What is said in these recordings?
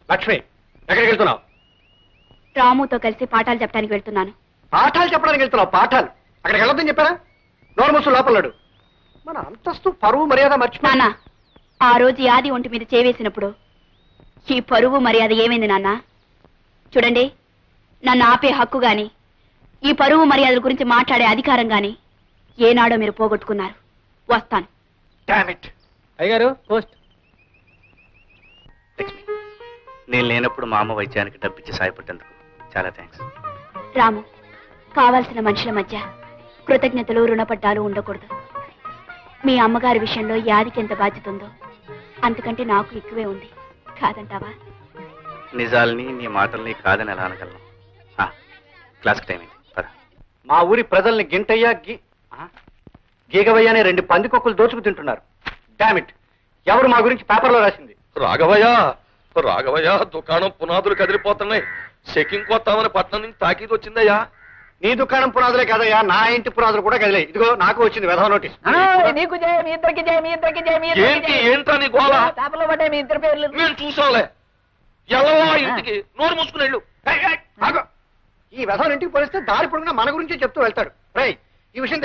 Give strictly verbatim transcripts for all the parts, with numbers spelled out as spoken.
లక్ష్మి ఎక్కడికి వెళ్తున్నావు? రాముతో కలిసి పాఠాలు చెప్పడానికి వెళ్తున్నాను. పాఠాలు చెప్పడానికి వెళ్తున్నావు? పాఠాలు అక్కడికి వెళ్ళొద్దని చెప్పారా? నోరు మూసు లోపలడు. మన అంతస్తు పరువు మర్యాద మర్చిపోయి. నాన్న, ఆ రోజు యాది ఒంటి మీద చేవేసినప్పుడు ఈ పరువు మర్యాద ఏమైంది నాన్న? చూడండి, నన్ను ఆపే హక్కు గాని ఈ పరువు మర్యాదల గురించి మాట్లాడే అధికారం గాని ఏనాడో మీరు పోగొట్టుకున్నారు. వస్తాను. అయ్యగారు పోస్ట్. లక్ష్మి, నేను లేనప్పుడు మా అమ్మ వైద్యానికి డబ్బిచ్చి సాయపడ్డందుకు చాలా థ్యాంక్స్. రాము, కావాల్సిన మనుషుల మధ్య కృతజ్ఞతలు రుణపడ్డాలు ఉండకూడదు. మీ అమ్మగారి విషయంలో యాదికి ఎంత బాధ్యత ఉందో అంతకంటే నాకు ఎక్కువే ఉంది. కాదంటావా? నిజాలని నీ మాటల్ని కాదని ఎలా అనగలను? క్లాస్కి టైం అయింది. మా ఊరి ప్రజల్ని గింటయ్యా గీ గీగవయ్య అనే రెండు పందికొక్కులు దోచుకు తింటున్నారు. డామిట్, ఎవరు మా గురించి పేపర్లో రాసింది? రాఘవయ్య, రాఘవయ్య, దుకాణం పునాదులు కదిలిపోతున్నాయి. చెకింగ్ కొత్తామని పట్నం నుంచి తాకీదు వచ్చిందయ్యా. నీ దుకాణం పునాదులే కదయ్యా, నా ఇంటి పునాదులు కూడా కదిలే. ఇదిగో నాకు వచ్చింది వెధవ నోటీస్. నీకు జయ, మీ ఇద్దరికి జయ, మీ ఇద్దరికి జయ, మీ ఏంటి ఏంటా నీ గోళ? పేపర్లో పడ్డాయి మీ ఇద్దరు పేర్లు. నేను చూసాంలే. ఎల్లవా ఇంటికి, నోరు మూసుకుని వెళ్ళు. ఈ వెధవ ఇంటికి పోలిస్తే దారి పొడుగునా మన గురించి చెప్తూ వెళ్తాడు. రై, ఈ విషయం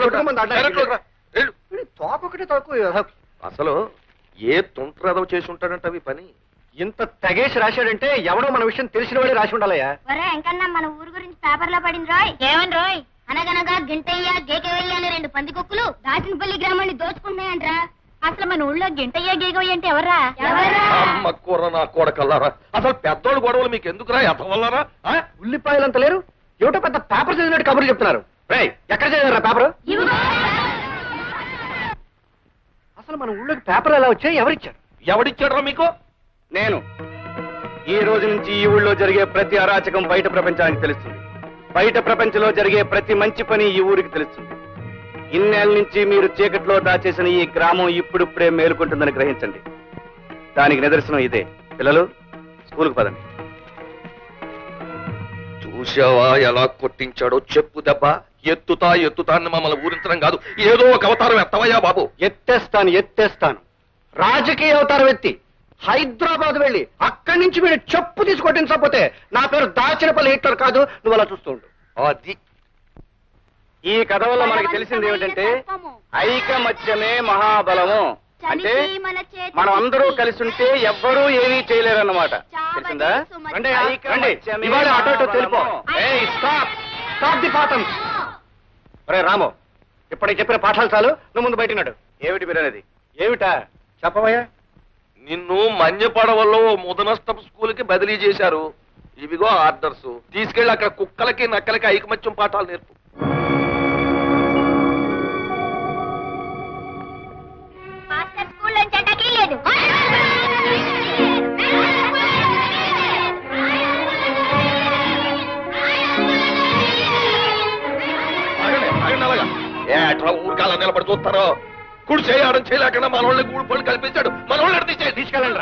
తోకొకటి తోకు. అసలు ఏ తుంట్రదవ చేసి ఉంటాడంట అవి పని. ఇంత తెగేసి రాశాడంటే ఎవడో మన విషయం తెలిసిన వాడే రాసి ఉండాలయ్యా. ఎంకన్నా మన ఊరు గురించి పేపర్లో పడింది రాయ్. ఏమని రాయ్? అనగనగా గింటయ్య గేకవయ్య అనే రెండు పందికొక్కులు దాచినపల్లి గ్రామాన్ని దోచుకుంటున్నాయంట్రా. అసలు మన ఊళ్ళో గింటయ్య గేకవయ్య అంటే ఎవర్రా? అమ్మ కూర నా కొడకల్లారా. అసలు పెద్దోళ్ళు గొడవలు మీకు ఎందుకురా? ఎత్తవల్లారా? ఉల్లిపాయలంత లేరు, ఏమిటో పెద్ద పేపర్ చదివినట్టు కబుర్లు చెప్తున్నారు. రై, ఎక్కడ చదివారా పేపర్? అసలు మన ఊళ్ళోకి పేపర్ ఎలా వచ్చాయి? ఎవరిచ్చారు? ఎవడిచ్చాడరా మీకు? నేను. ఈ రోజు నుంచి ఈ ఊళ్ళో జరిగే ప్రతి అరాచకం బయట ప్రపంచానికి తెలుస్తుంది. బయట ప్రపంచంలో జరిగే ప్రతి మంచి పని ఈ ఊరికి తెలుస్తుంది. ఇన్నేళ్ళ నుంచి మీరు చీకట్లో దాచేసిన ఈ గ్రామం ఇప్పుడిప్పుడే మేలుకుంటుందని గ్రహించండి. దానికి నిదర్శనం ఇదే. పిల్లలు, స్కూల్కి పదండి. చూసావా ఎలా కొట్టించాడో? చెప్పు దెబ్బ. ఎత్తుతా ఎత్తుతా అని మమ్మల్ని ఊరించడం కాదు, ఏదో ఒక అవతారం ఎత్తవయ్యా బాబు. ఎత్తేస్తాను ఎత్తేస్తాను రాజకీయ అవతారం ఎత్తి హైదరాబాద్ వెళ్ళి అక్కడి నుంచి మీరు చెప్పు తీసుకొట్టించకపోతే నా పేరు దాచినపల్లి హిట్లర్ కాదు. నువ్వు అలా చూస్తుండు. అది ఈ కథ వల్ల మనకి తెలిసింది ఏమిటంటే ఐకమత్యమే మహాబలము. అంటే మనం అందరూ కలిసి ఉంటే ఎవ్వరూ ఏమీ చేయలేరన్నమాట. తెలిసిందా? ఇవాళ అటో ఇటో తెలిపో. రే రాము, ఇప్పటికి చెప్పిన పాఠాలు చాలు, నువ్వు ముందు బయటన్నాడు. ఏమిటి మీరు అనేది? ఏమిటా చెప్పవయ్యా? నిన్ను మన్యపడవల్లో ముదనష్టపు స్కూల్ కి బదిలీ చేశారు. ఇవిగో ఆర్డర్స్. తీసుకెళ్లి అక్కడ కుక్కలకి నక్కలకి ఐకమత్యం పాఠాలు నేర్పు. ఏట్రా ఊరికాల నిలబడి చూస్తారో? కుడి చేయడం చేయలేకుండా మన వాళ్ళని గూడు పళ్ళు కల్పించాడు. మన వాళ్ళని తీసే తీసుకెళ్ళండి.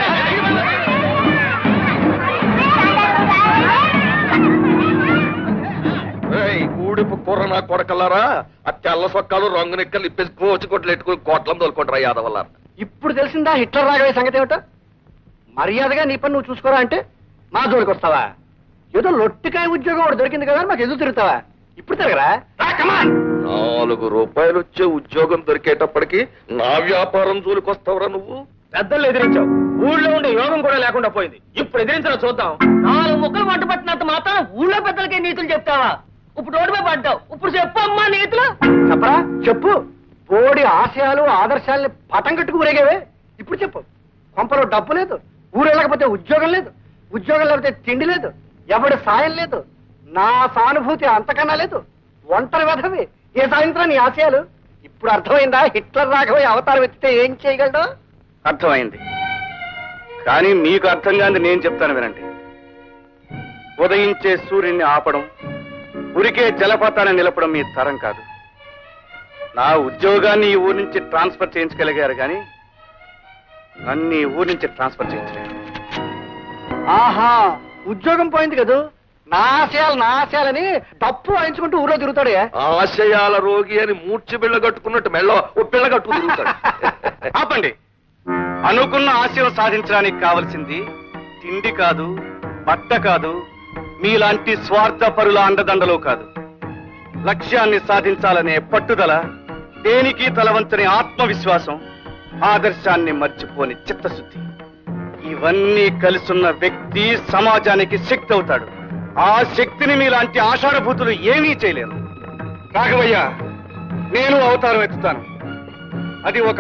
ఊడిపు కూర నా కొడకల్లారా, ఆ తెల్ల సొక్కాలు రంగు నిక్కలు ఇప్పేసి కోచి కొట్లు ఎట్టుకుని కోట్లం తోలుకుంటారా యాదవల్లారా. ఇప్పుడు తెలిసిందా హిట్లర్ రాగవే సంగతి ఏమిటో? మర్యాదగా నీ పని నువ్వు చూసుకోరా అంటే మా జోలికి వస్తావా? ఏదో లొట్టికాయ ఉద్యోగం ఒకటి దొరికింది కదా మాకు ఎదురు తిరుగుతావా? ఇప్పుడు తిరగరా? నాలుగు రూపాయలు వచ్చే ఉద్యోగం దొరికేటప్పటికి నా వ్యాపారం జోలికొస్తావురా నువ్వు? పెద్దలు ఎదిరించావు, ఊళ్ళో ఉండే యోగం కూడా లేకుండా పోయింది. ఇప్పుడు ఎదిరించడం చూద్దాం. నాలుగు ముక్కలు వంట పట్టినంత మాత్రం ఊళ్ళో పెద్దలకే నీతులు చెప్తావా? ఇప్పుడు రోడ్డుపై పడ్డావు, ఇప్పుడు చెప్పు అమ్మా నీతులు. చెప్పరా? చెప్పు. బోడి ఆశయాలు ఆదర్శాలని పటం కట్టుకు ఊరేగేవే. ఇప్పుడు చెప్పు. కొంపలో డబ్బు లేదు, ఊరు వెళ్ళకపోతే ఉద్యోగం లేదు, ఉద్యోగం లేకపోతే తిండి లేదు, ఎవడి సాయం లేదు, నా సానుభూతి అంతకన్నా లేదు, ఒంటరి వెధవి. ఏ సాయంత్రం నీ ఆశయాలు? ఇప్పుడు అర్థమైందా హిట్లర్ రాఘవయ్య అవతారం ఎత్తితే ఏం చేయగలడు? అర్థమైంది. కానీ మీకు అర్థం కాని నేను చెప్తాను వినండి. ఉదయించే సూర్యుడిని ఆపడం, ఉరికే జలపాతాన్ని నిలపడం మీ తరం కాదు. నా ఉద్యోగాన్ని ఈ ఊరి నుంచి ట్రాన్స్ఫర్ చేయించగలిగారు కానీ నన్ను ఈ ఊరి నుంచి ట్రాన్స్ఫర్ చేయించలేరు. ఆహా, ఉద్యోగం పోయింది కదా, నా ఆశయాలు నా ఆశయాలని తప్పు వాయించుకుంటూ ఊరో తిరుగుతాడే. ఆశయాల రోగి అని మూర్చి బిళ్ళ కట్టుకున్నట్టు మెళ్ళ ఓ పిల్ల కట్టుకు తిరుగుతాడు. ఆపండి. అనుకున్న ఆశయం సాధించడానికి కావలసింది తిండి కాదు, బట్ట కాదు, మీలాంటి స్వార్థపరుల అండదండలు కాదు. లక్ష్యాన్ని సాధించాలనే పట్టుదల, దేనికి తలవంచని ఆత్మవిశ్వాసం, ఆదర్శాన్ని మర్చిపోని చిత్తశుద్ధి, ఇవన్నీ కలిసున్న వ్యక్తి సమాజానికి శక్తి అవుతాడు. ఆ శక్తిని మీలాంటి ఆషాఢభూతులు ఏమీ చేయలేరు. రాఘవయ్య, నేను అవతారం ఎత్తుతాను. అది ఒక